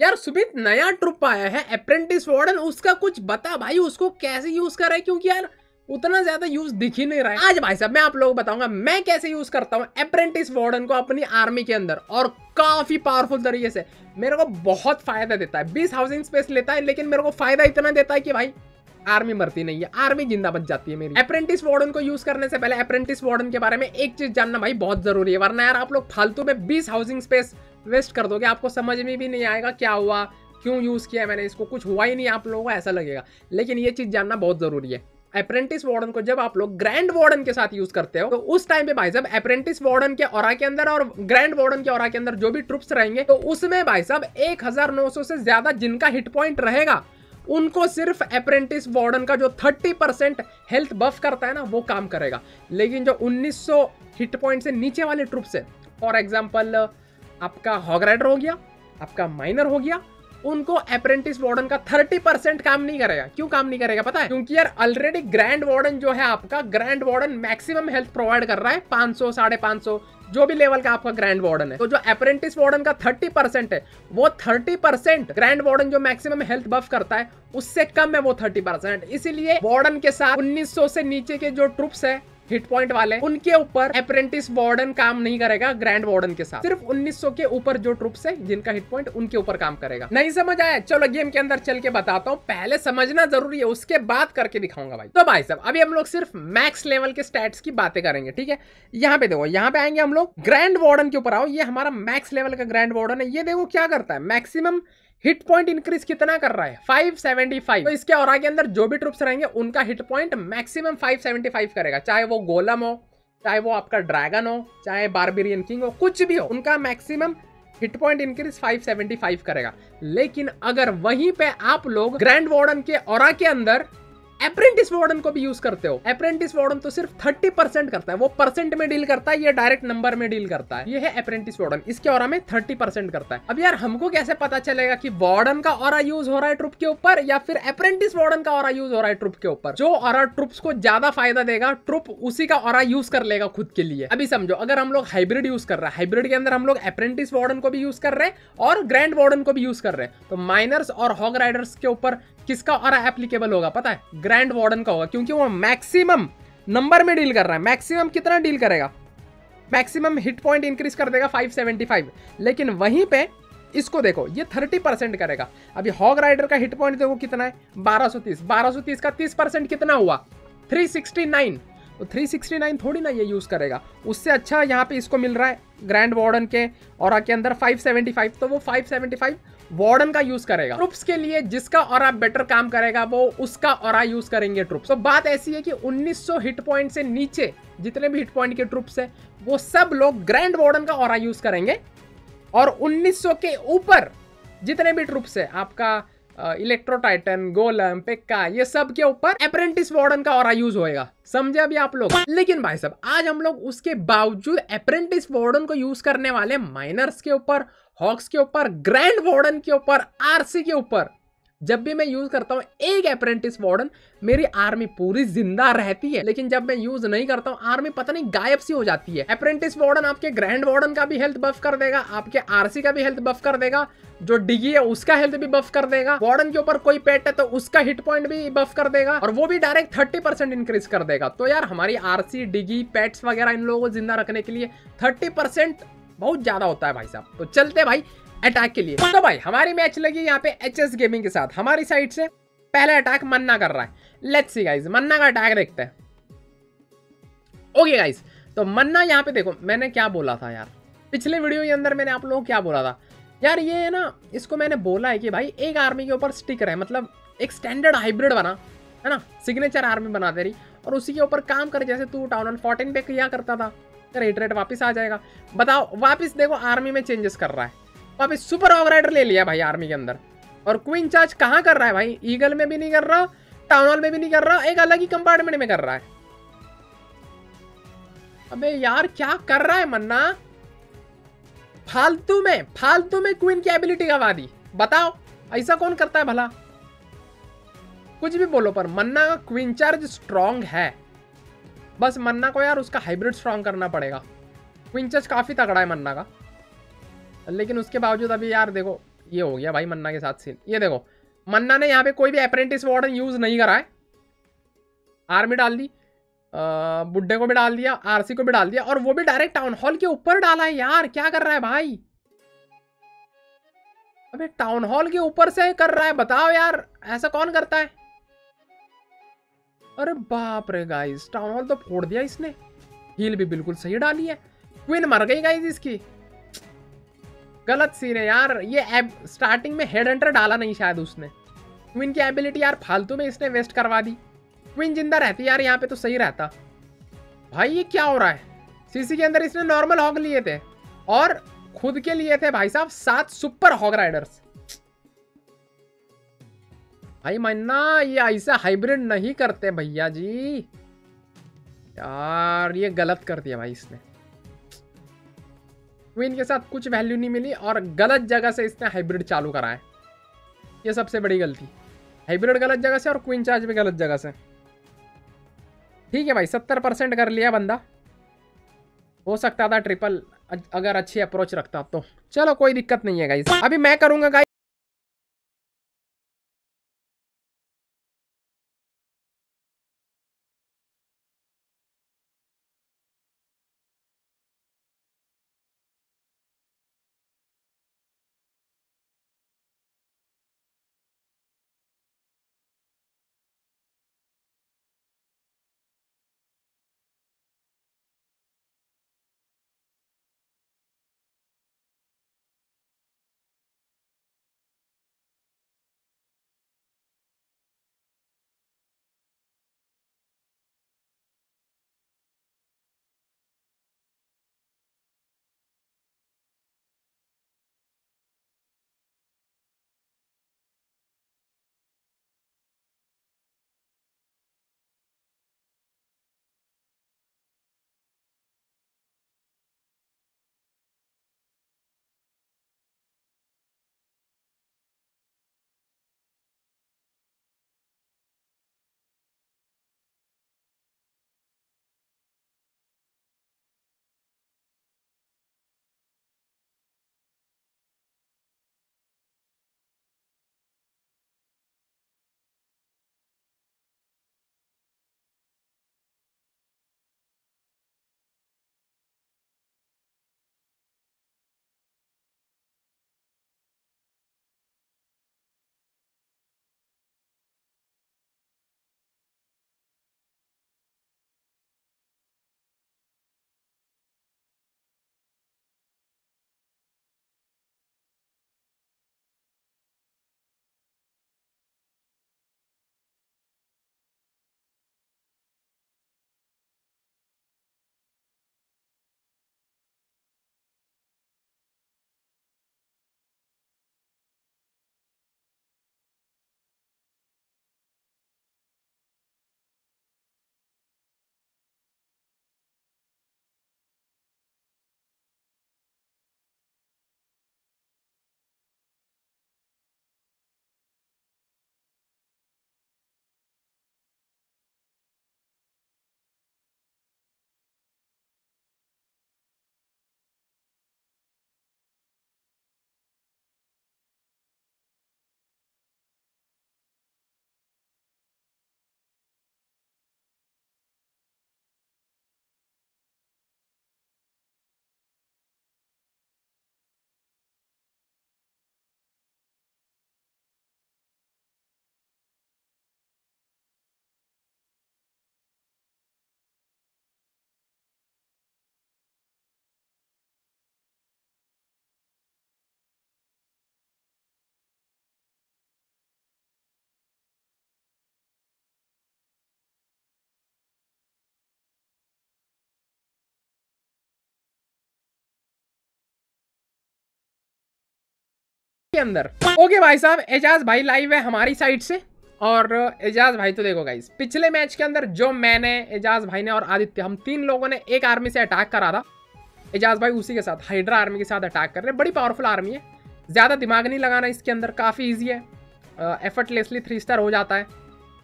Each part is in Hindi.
यार सुमित नया ट्रुप आया है अप्रेंटिस वार्डन, उसका कुछ बता भाई, उसको कैसे यूज करे, क्योंकि यार उतना ज्यादा यूज दिख ही नहीं रहा है। आज भाई साहब मैं आप लोगों को बताऊंगा मैं कैसे यूज करता हूँ अप्रेंटिस वार्डन को अपनी आर्मी के अंदर, और काफी पावरफुल तरीके से मेरे को बहुत फायदा देता है। 20 हाउसिंग स्पेस लेता है, लेकिन मेरे को फायदा इतना देता है कि भाई आर्मी मरती नहीं है, आर्मी जिंदा बच जाती है मेरी। अप्रेंटिस वार्डन को यूज करने से पहले अप्रेंटिस वार्डन के बारे में एक चीज जानना भाई बहुत जरूरी है, वरना यार आप लोग फालतू में 20 हाउसिंग स्पेस वेस्ट कर दोगे, आपको समझ में भी नहीं आएगा क्या हुआ, क्यों यूज किया मैंने इसको, कुछ हुआ ही नहीं, आप लोगों को ऐसा लगेगा। लेकिन ये चीज जानना बहुत जरूरी है। अप्रेंटिस वार्डन को जब आप लोग ग्रैंड वार्डन के साथ यूज करते हो तो उस टाइम पे भाई साहब अप्रेंटिस वार्डन के ऑरा के अंदर और ग्रैंड वार्डन के ऑरा के अंदर जो भी ट्रुप्स रहेंगे, तो उसमें भाई साहब 1900 से ज्यादा जिनका हिट पॉइंट रहेगा उनको सिर्फ अप्रेंटिस वार्डन का जो 30% हेल्थ बफ करता है ना वो काम करेगा। लेकिन जो 1900 हिट पॉइंट से नीचे वाले ट्रुप्स है, फॉर एग्जांपल आपका हॉग राइडर हो गया, आपका माइनर हो गया, उनको अप्रेंटिस वार्डन का 30% काम नहीं करेगा। क्यों काम नहीं करेगा पता है? क्योंकि यार ऑलरेडी ग्रैंड वार्डन जो है आपका, grand warden maximum health provide कर रहा है 500 550 जो भी लेवल का आपका ग्रैंड वार्डन है। तो जो अप्रेंटिस वार्डन का 30% है, वो 30% ग्रैंड वार्डन जो मैक्सिमम हेल्थ बफ करता है उससे कम है वो 30%। इसीलिए वार्डन के साथ 1900 से नीचे के जो ट्रुप्स है हिट पॉइंट वाले, उनके ऊपर अप्रेंटिस वार्डन काम नहीं करेगा ग्रैंड वार्डन के साथ। सिर्फ 1900 के ऊपर जो ट्रुप्स है जिनका हिट पॉइंट, उनके ऊपर काम करेगा। नहीं समझ आया? चलो गेम के अंदर चल के बताता हूँ, पहले समझना जरूरी है, उसके बाद करके दिखाऊंगा भाई। तो भाई साहब अभी हम लोग सिर्फ मैक्स लेवल के स्टैट्स की बातें करेंगे, ठीक है। यहाँ पे देखो, यहाँ पे आएंगे हम लोग ग्रैंड वार्डन के ऊपर। आओ, ये हमारा मैक्स लेवल का ग्रैंड वार्डन है। ये देखो क्या करता है, मैक्सिमम हिट पॉइंट इंक्रीज कितना कर रहा है 575। तो इसके और आगे अंदर जो भी ट्रुप्स रहेंगे उनका हिट पॉइंट मैक्सिमम 575 करेगा, चाहे वो गोलम हो, चाहे वो आपका ड्रैगन हो, चाहे बारबेरियन किंग हो, कुछ भी हो, उनका मैक्सिमम हिट पॉइंट इंक्रीज 575 करेगा। लेकिन अगर वहीं पे आप लोग ग्रैंड वार्डन के ऑरा के अंदर अप्रेंटिस वार्डन को भी यूज करते हो, अप्रेंटिस वार्डन तो सिर्फ 30% करता है, वो परसेंट में डील करता है, ये डायरेक्ट नंबर में डील करता है। ये है अप्रेंटिस वार्डन, इसके ऑरा में 30% करता है। अब यार हमको कैसे पता चलेगा कि वार्डन का ऑरा यूज हो रहा है ट्रुप के ऊपर या फिर अप्रेंटिस वार्डन का ऑरा यूज हो रहा है ट्रुप के ऊपर? जो ऑरा ट्रुप्स को ज्यादा फायदा देगा, ट्रुप उसी का ऑरा यूज कर लेगा खुद के लिए। अभी समझो, अगर हम लोग हाइब्रिड यूज कर रहे हैं, हाइब्रिड के अंदर हम लोग अप्रेंटिस वार्डन को भी यूज कर रहे हैं और ग्रैंड वार्डन को भी यूज कर रहे हैं, तो माइनर्स और हॉग राइडर्स के ऊपर किसका ऑरा एप्लीकेबल होगा पता है? ग्रैंड वार्डन का होगा, क्योंकि वो मैक्सिमम नंबर में डील कर रहा है। मैक्सिमम कितना डील करेगा? मैक्सिमम हिट पॉइंट इंक्रीज कर देगा 575। लेकिन वहीं पे इसको देखो, ये 30% करेगा। अभी हॉग राइडर का हिट पॉइंट देखो कितना है, 1230। 1230 का 30% कितना हुआ? 369। तो 369 थोड़ी ना ये यूज करेगा, उससे अच्छा यहाँ पे इसको मिल रहा है ग्रैंड वार्डन के ऑरा के अंदर 575, तो वो 575 वार्डन का यूज करेगा। ट्रुप्स के लिए जिसका ऑरा बेटर काम करेगा वो उसका ऑरा यूज करेंगे ट्रुप्स। तो बात ऐसी है कि 1900 हिट पॉइंट से नीचे जितने भी हिट पॉइंट के ट्रुप्स है वो सब लोग ग्रैंड वार्डन का ऑरा यूज करेंगे, और 1900 के ऊपर जितने भी ट्रुप्स है, आपका इलेक्ट्रो टाइटन, गोलम, पेक्का, ये सब के ऊपर अप्रेंटिस वार्डन का ऑरा यूज होएगा। समझे अभी आप लोग? लेकिन भाई साहब आज हम लोग उसके बावजूद अप्रेंटिस वार्डन को यूज करने वाले माइनर्स के ऊपर, हॉक्स के ऊपर, ग्रैंड वार्डन के ऊपर, आरसी के ऊपर। जब भी मैं यूज करता हूँ एक अप्रेंटिस वार्डन, मेरी आर्मी पूरी जिंदा रहती है। लेकिन जब मैं यूज नहीं करता हूँ, आर्मी पता नहीं गायब सी हो जाती है। अप्रेंटिस वार्डन आपके ग्रैंड वार्डन का भी हेल्थ बफ कर देगा, आपके आरसी का भी हेल्थ बफ कर देगा, जो डिगी है उसका हेल्थ भी बफ कर देगा, वार्डन के ऊपर कोई पेट है तो उसका हिट पॉइंट भी बफ कर देगा, और वो भी डायरेक्ट 30% इंक्रीज कर देगा। तो यार हमारी आरसी, डिगी, पेट्स वगैरह इन लोगों को जिंदा रखने के लिए 30% बहुत ज्यादा होता है भाई साहब। तो चलते भाई अटैक के लिए। तो भाई हमारी मैच लगी यहाँ पे एचएस गेमिंग के साथ। हमारी साइड से पहला अटैक मन्ना कर रहा है। लेट्स सी गाइस, मन्ना का अटैक देखते हैं। ओके गाइस, तो मन्ना यहाँ पे देखो, मैंने क्या बोला था यार पिछले वीडियो के अंदर, मैंने आप लोगों को क्या बोला था यार, ये है ना, इसको मैंने बोला है कि भाई एक आर्मी के ऊपर स्टिक रहे, मतलब एक स्टैंडर्ड हाइब्रिड बना, है ना, सिग्नेचर आर्मी बना दे रही, और उसी के ऊपर काम कर, जैसे तू टाउन हॉल 14 पे किया करता था, रेट रेट वापस आ जाएगा। बताओ, वापस देखो आर्मी में चेंजेस कर रहा है, वापस सुपर हॉग राइडर ले लिया भाई आर्मी के अंदर, और क्वीन चार्ज कहाँ कर रहा है भाई? ईगल में भी नहीं कर रहा, टाउन हॉल में भी नहीं कर रहा, एक अलग ही कंपार्टमेंट में कर रहा है। अबे यार क्या कर रहा है मन्ना? फालतू में क्वीन की एबिलिटी गवा दी। बताओ ऐसा कौन करता है भला? कुछ भी बोलो, पर मन्ना का क्वीन चार्ज स्ट्रॉन्ग है। बस मन्ना को यार उसका हाइब्रिड स्ट्रॉन्ग करना पड़ेगा। क्वीन चार्ज काफी तगड़ा है मन्ना का, लेकिन उसके बावजूद अभी यार देखो ये हो गया भाई मन्ना के साथ सीन। ये देखो मन्ना ने यहाँ पे कोई भी अप्रेंटिस वार्डन यूज नहीं करा है। आर्मी डाल दी, बुड्ढे को भी डाल दिया, आरसी को भी डाल दिया, और वो भी डायरेक्ट टाउन हॉल के ऊपर डाला है। यार क्या कर रहा है भाई, अबे टाउन हॉल के ऊपर से कर रहा है, बताओ यार ऐसा कौन करता है। अरे बाप रे गाइस, टाउन हॉल तो फोड़ दिया इसने। हील भी बिल्कुल सही डाली है। क्वीन मर गई गाइस इसकी, गलत सीन है यार। ये स्टार्टिंग में हेड हंटर डाला नहीं शायद उसने। क्वीन की एबिलिटी यार फालतू में इसने वेस्ट करवा दी। क्वीन जिंदा रहती यार यहाँ पे तो सही रहता। भाई ये क्या हो रहा है, सीसी के अंदर इसने नॉर्मल हॉग लिए थे और खुद के लिए थे भाई साहब 7 सुपर हॉग राइडर्स। भाई मन्ना ये ऐसा हाइब्रिड नहीं करते भैया जी, यार ये गलत कर दिया भाई इसने। क्वीन के साथ कुछ वैल्यू नहीं मिली और गलत जगह से इसने हाइब्रिड चालू करा है। ये सबसे बड़ी गलती, हाइब्रिड गलत जगह से और क्वीन चार्ज भी गलत जगह से। ठीक है भाई 70% कर लिया बंदा, हो सकता था ट्रिपल अगर अच्छी अप्रोच रखता तो। चलो कोई दिक्कत नहीं है गाइस, अभी मैं करूंगा गाइस। के अंदर ओके भाई साहब, एजाज भाई लाइव है हमारी साइड से। और एजाज भाई तो देखो गाइस, पिछले मैच के अंदर जो मैंने, एजाज भाई ने और आदित्य, हम 3 लोगों ने एक आर्मी से अटैक करा था। एजाज भाई उसी के साथ हाइड्रा आर्मी के साथ अटैक कर रहे हैं। बड़ी पावरफुल आर्मी है, ज़्यादा दिमाग नहीं लगाना इसके अंदर, काफ़ी ईजी है, एफर्टलेसली 3 स्टार हो जाता है।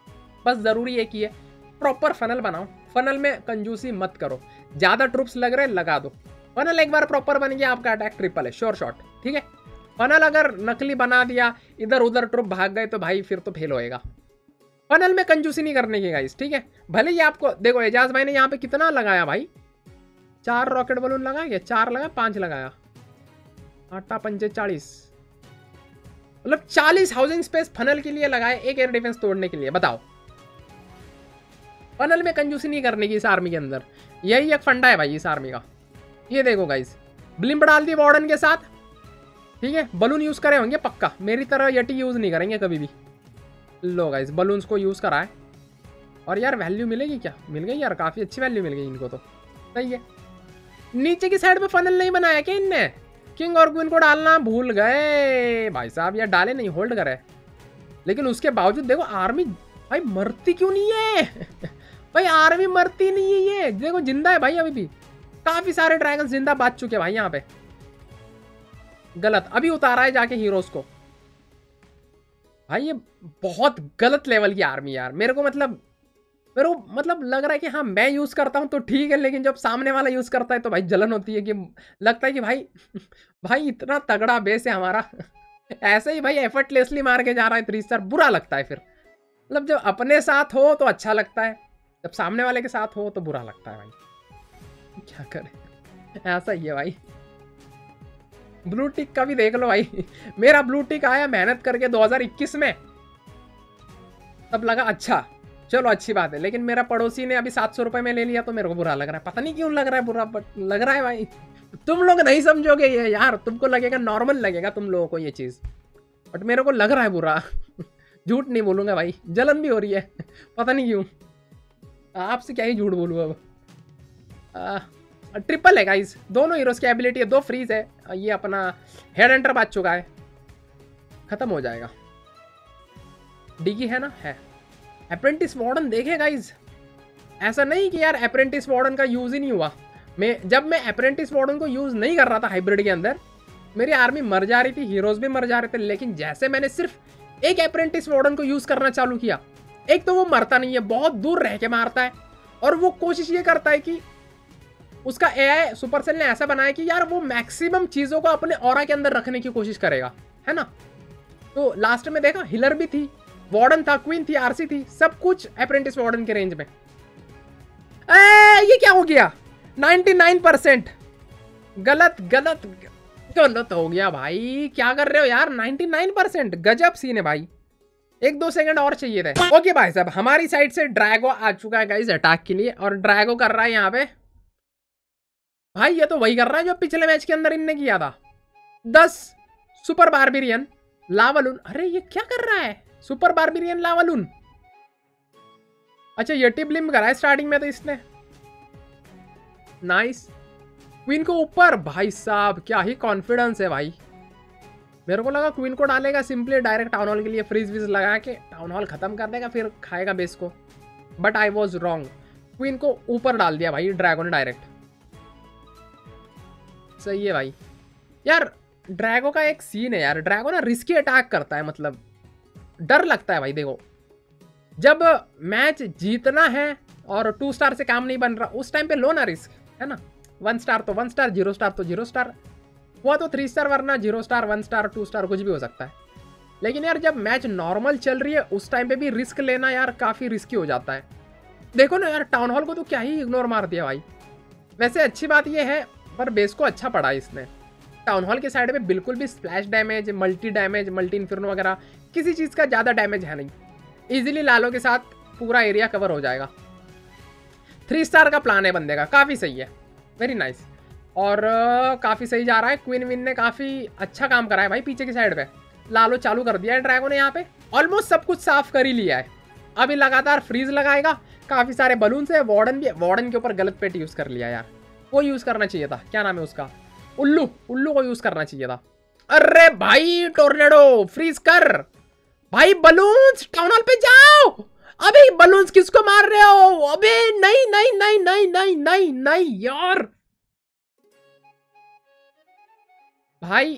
बस ज़रूरी एक ही है, प्रॉपर फनल बनाओ। फनल में कंजूसी मत करो, ज़्यादा ट्रूप्स लग रहे लगा दो। फनल एक बार प्रॉपर बन गया, आपका अटैक ट्रिपल है, श्योर शॉट। ठीक है, फनल अगर नकली बना दिया, इधर उधर ट्रुप भाग गए तो भाई फिर तो फेल होएगा। फनल में कंजूसी नहीं करने की गाइस, ठीक है। भले ही आपको देखो, एजाज भाई ने यहाँ पे कितना लगाया भाई, 4 रॉकेट बलून लगाया, 4 लगाया, 5 लगाया, 8 पंचे 40, मतलब 40 हाउसिंग स्पेस फनल के लिए लगाए, एक एयर डिफेंस तोड़ने के लिए। बताओ, फनल में कंजूसी नहीं करने की इस आर्मी के अंदर, यही एक फंडा है भाई इस आर्मी का। ये देखो गाइस, ब्लिम्प डाल दी वार्डन के साथ, ठीक है। बलून यूज करे होंगे पक्का, मेरी तरह यटी यूज नहीं करेंगे कभी भी। लो गाइस, बलून्स को यूज करा है, और यार वैल्यू मिलेगी क्या? मिल गई यार, काफी अच्छी वैल्यू मिल गई इनको तो, सही है। नीचे की साइड पे फनल नहीं बनाया क्या इनने? किंग और क्वीन को डालना भूल गए भाई साहब, यार डाले नहीं, होल्ड करे। लेकिन उसके बावजूद देखो आर्मी भाई मरती क्यों नहीं है? भाई आर्मी मरती नहीं है, ये देखो जिंदा है भाई अभी भी। काफी सारे ड्रैगन जिंदा बच चुके हैं भाई यहाँ पे। गलत, अभी उतारा है जाके हीरोज को। भाई ये बहुत गलत लेवल की आर्मी यार। मेरे को मतलब लग रहा है कि हाँ मैं यूज करता हूँ तो ठीक है, लेकिन जब सामने वाला यूज करता है तो भाई जलन होती है, कि लगता है कि भाई भाई इतना तगड़ा बेस है हमारा, ऐसे ही भाई एफर्टलेसली मार के जा रहा है 3 स्टार, बुरा लगता है फिर। मतलब जब अपने साथ हो तो अच्छा लगता है, जब सामने वाले के साथ हो तो बुरा लगता है भाई, क्या करें, ऐसा ही है भाई। ब्लू टिक का भी देख लो भाई, मेरा ब्लू टिक आया मेहनत करके 2021 में, तब लगा अच्छा चलो अच्छी बात है, लेकिन मेरा पड़ोसी ने अभी 700 रुपए में ले लिया तो मेरे को बुरा लग रहा है। पता नहीं क्यों लग रहा है बुरा, बट लग रहा है भाई। तुम लोग नहीं समझोगे ये यार, तुमको लगेगा नॉर्मल, लगेगा तुम लोगों को ये चीज, बट मेरे को लग रहा है बुरा। झूठ नहीं बोलूंगा भाई, जलन भी हो रही है, पता नहीं क्यों। आपसे क्या ही झूठ बोलूँ अब। ट्रिपल है गाइस, दोनों हीरोज की एबिलिटी है, 2 फ्रीज है। ये अपना हेड एंटर बच चुका है, खत्म हो जाएगा। डिगी है ना, है। अप्रेंटिस वार्डन देखे गाइस, ऐसा नहीं कि यार अप्रेंटिस वार्डन का यूज ही नहीं हुआ। जब मैं अप्रेंटिस वार्डन को यूज नहीं कर रहा था हाइब्रिड के अंदर, मेरी आर्मी मर जा रही थी, हीरोज भी मर जा रहे थे। लेकिन जैसे मैंने सिर्फ एक अप्रेंटिस वार्डन को यूज करना चालू किया, एक तो वो मरता नहीं है, बहुत दूर रह के मारता है, और वो कोशिश ये करता है कि उसका एआई सुपरसेल ने ऐसा बनाया कि यार वो मैक्सिमम चीजों को अपने ऑरा के अंदर रखने की कोशिश करेगा, है ना। तो लास्ट में देखा, हिलर भी थी, वार्डन था, क्वीन थी, आरसी थी, सब कुछ अप्रेंटिस वार्डन के रेंज में। ये क्या हो गया? 99%। गलत गलत गलत हो गया भाई, क्या कर रहे हो यार? 99%, गजब सीन है भाई। 1-2 सेकंड और चाहिए थे। ओके भाई साहब, हमारी साइड से ड्रैगो आ चुका है गाइस अटैक के लिए, और ड्रैगो कर रहा है यहाँ पे भाई, ये तो वही कर रहा है जो पिछले मैच के अंदर इनने किया था। 10 सुपर बार्बेरियन लावालून। अरे ये क्या कर रहा है? Super barbarian lavaloon. अच्छा ये टिब्लिम करा है स्टार्टिंग में तो इसने, नाइस। क्वीन को ऊपर, भाई साहब क्या ही कॉन्फिडेंस है भाई। मेरे को लगा क्वीन को डालेगा सिंपली डायरेक्ट टाउन हॉल के लिए, फ्रीज विज लगा के टाउन हॉल खत्म कर देगा, फिर खाएगा बेस को, but I was wrong. Queen को ऊपर डाल दिया भाई ड्रैगन डायरेक्ट, सही है भाई। यार ड्रैगो का एक सीन है यार, ड्रैगो ना रिस्की अटैक करता है, मतलब डर लगता है भाई। देखो जब मैच जीतना है और 2 स्टार से काम नहीं बन रहा, उस टाइम पे लो ना रिस्क, है ना। 1 स्टार तो 1 स्टार, 0 स्टार तो 0 स्टार, हुआ तो 3 स्टार, वरना 0 स्टार 1 स्टार 2 स्टार कुछ भी हो सकता है। लेकिन यार जब मैच नॉर्मल चल रही है उस टाइम पे भी रिस्क लेना यार काफ़ी रिस्की हो जाता है। देखो ना यार, टाउन हॉल को तो क्या ही इग्नोर मार दिया भाई। वैसे अच्छी बात ये है, पर बेस को अच्छा पड़ा इसने। टाउन हॉल के साइड पे बिल्कुल भी स्प्लैश डैमेज, मल्टी इन्फर्नो वगैरह किसी चीज़ का ज़्यादा डैमेज है नहीं। इजीली लालो के साथ पूरा एरिया कवर हो जाएगा। 3 स्टार का प्लान है बंदे का, काफ़ी सही है, वेरी नाइस। और काफ़ी सही जा रहा है। क्वीन विन ने काफ़ी अच्छा काम करा है भाई पीछे की साइड पे। लालो चालू कर दिया है ड्रैगन ने यहाँ पे, ऑलमोस्ट सब कुछ साफ कर ही लिया है। अभी लगातार फ्रीज लगाएगा, काफ़ी सारे बलून्स है। वार्डन भी, वार्डन के ऊपर गलत पेट यूज़ कर लिया यार, वो यूज़ करना चाहिए था। क्या नाम है उसका, उल्लू, उल्लू को यूज़ करना चाहिए था। अरे भाई टोर्नेडो फ्रीज कर भाई, बलून्स टाउन हॉल पे जाओ। अबे बलून्स किसको मार रहे हो? अबे नहीं नहीं नहीं नहीं नहीं नहीं नहीं यार भाई,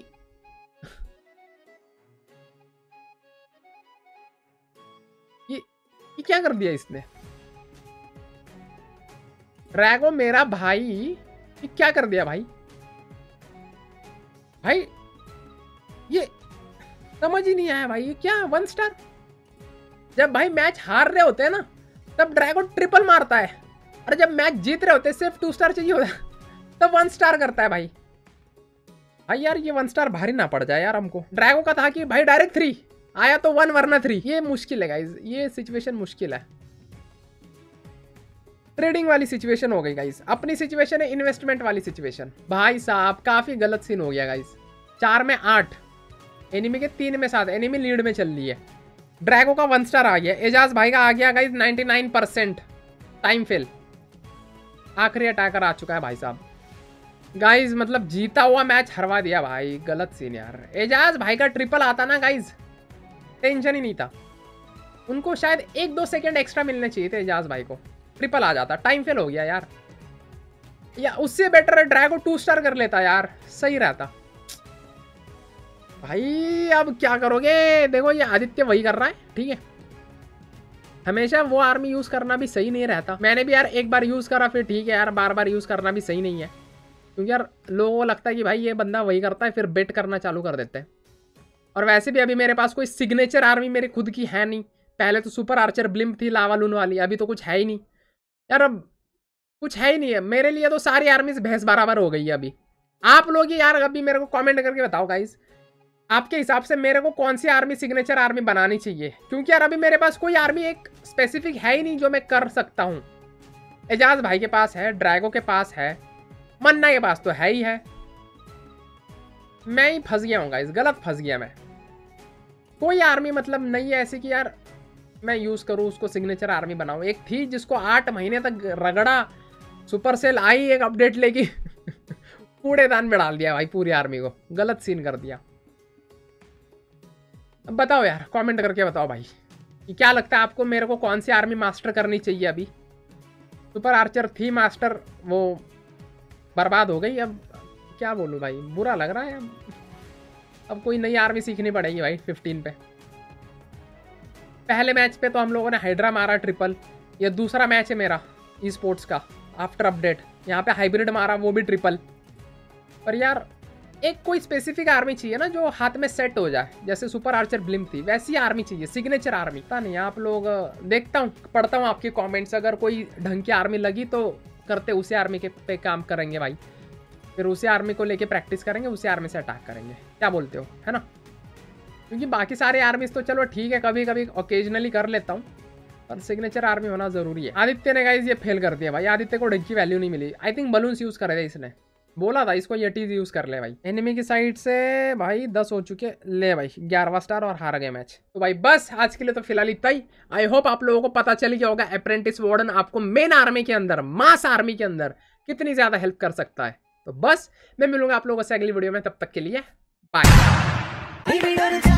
ये क्या कर दिया इसने? ड्रैगो मेरा भाई, ये क्या कर दिया भाई? भाई समझ ही नहीं आया भाई, ये क्या 1 स्टार? जब भाई मैच हार रहे होते हैं ना तब ड्रैगन ट्रिपल मारता है, और जब मैच जीत रहे होते हैं सिर्फ 2 स्टार चाहिए होता है तब 1 स्टार करता है भाई। भाई यार ये 1 स्टार भारी ना पड़ जाए यार हमको। ड्रैगो का था कि भाई डायरेक्ट 3 आया तो 1 वरना 3, ये मुश्किल है गाइज, ये सिचुएशन मुश्किल है। ट्रेडिंग वाली सिचुएशन हो गई गाइज, अपनी सिचुएशन है इन्वेस्टमेंट वाली सिचुएशन। भाई साहब काफी गलत सीन हो गया गाइज। 4 में 8, एनिमी के 3 में 7, एनिमी लीड में चल रही है। ड्रैगो का 1 स्टार आ गया, एजाज भाई का आ गया गाइज 99%। टाइम फेल, आखिरी अटैकर आ चुका है भाई साहब। गाइज मतलब जीता हुआ मैच हरवा दिया भाई, गलत सीन यार। एजाज भाई का ट्रिपल आता ना गाइज, टेंशन ही नहीं था। उनको शायद 1-2 सेकंड एक्स्ट्रा मिलने चाहिए थे एजाज भाई को, ट्रिपल आ जाता। टाइम फेल हो गया यार, या उससे बेटर ड्रैगो 2 स्टार कर लेता यार, सही रहता भाई। अब क्या करोगे, देखो ये आदित्य वही कर रहा है, ठीक है। हमेशा वो आर्मी यूज करना भी सही नहीं रहता। मैंने भी यार एक बार यूज करा, फिर ठीक है यार, बार बार यूज करना भी सही नहीं है, क्योंकि यार लोगों को लगता है कि भाई ये बंदा वही करता है, फिर बेट करना चालू कर देते हैं। और वैसे भी अभी मेरे पास कोई सिग्नेचर आर्मी मेरी खुद की है नहीं। पहले तो सुपर आर्चर ब्लिम्प थी लावा लून वाली, अभी तो कुछ है ही नहीं यार, अब कुछ है ही नहीं है मेरे लिए। तो सारी आर्मी भैंस बराबर हो गई है अभी। आप लोग ही यार अभी मेरे को कमेंट करके बताओ गाइस, आपके हिसाब से मेरे को कौन सी आर्मी सिग्नेचर आर्मी बनानी चाहिए, क्योंकि यार अभी मेरे पास कोई आर्मी एक स्पेसिफिक है ही नहीं जो मैं कर सकता हूँ। एजाज भाई के पास है, ड्रैगो के पास है, मन्ना के पास तो है ही है। मैं ही फंस गया हूँ गाइस, गलत फंस गया मैं। कोई आर्मी मतलब नहीं है ऐसी कि यार मैं यूज करूँ, उसको सिग्नेचर आर्मी बनाऊँ। एक थी जिसको 8 महीने तक रगड़ा, सुपर सेल आई एक अपडेट लेके कूड़ेदान में डाल दिया भाई पूरी आर्मी को, गलत सीन कर दिया। अब बताओ यार, कमेंट करके बताओ भाई कि क्या लगता है आपको, मेरे को कौन सी आर्मी मास्टर करनी चाहिए अभी। सुपर आर्चर थी मास्टर, वो बर्बाद हो गई। अब क्या बोलूँ भाई, बुरा लग रहा है। अब कोई नई आर्मी सीखनी पड़ेगी भाई 15 पे। पहले मैच पे तो हम लोगों ने हाइड्रा मारा ट्रिपल, ये दूसरा मैच है मेरा ई स्पोर्ट्स का आफ्टर अपडेट। यहाँ पे हाइब्रिड मारा, वो भी ट्रिपल। पर यार एक कोई स्पेसिफिक आर्मी चाहिए ना जो हाथ में सेट हो जाए, जैसे सुपर आर्चर ब्लिम्प थी वैसी आर्मी चाहिए, सिग्नेचर आर्मी। पता नहीं आप लोग, देखता हूँ पढ़ता हूँ आपके कमेंट्स, अगर कोई ढंग की आर्मी लगी तो करते उसी आर्मी के पे काम करेंगे भाई, फिर उसी आर्मी को लेके प्रैक्टिस करेंगे, उसी आर्मी से अटैक करेंगे। क्या बोलते हो, है ना? क्योंकि बाकी सारे आर्मीज तो चलो ठीक है, कभी कभी ओकेजनली कर लेता हूँ, पर सिग्नेचर आर्मी होना जरूरी है। आदित्य ने गाइस ये फेल कर दिया भाई, आदित्य को ढंग की वैल्यू नहीं मिली। आई थिंक बलून्स यूज करे थे इसने, बोला था इसको येटीज यूज कर ले भाई। एनिमी की साइड से भाई 10 हो चुके, ले भाई 11वां स्टार और हार गए मैच। तो भाई बस आज के लिए तो फिलहाल इतना ही। आई होप आप लोगों को पता चल गया होगा अप्रेंटिस वार्डन आपको मेन आर्मी के अंदर, मास आर्मी के अंदर कितनी ज्यादा हेल्प कर सकता है। तो बस मैं मिलूंगा आप लोगों से अगली वीडियो में, तब तक के लिए बाय।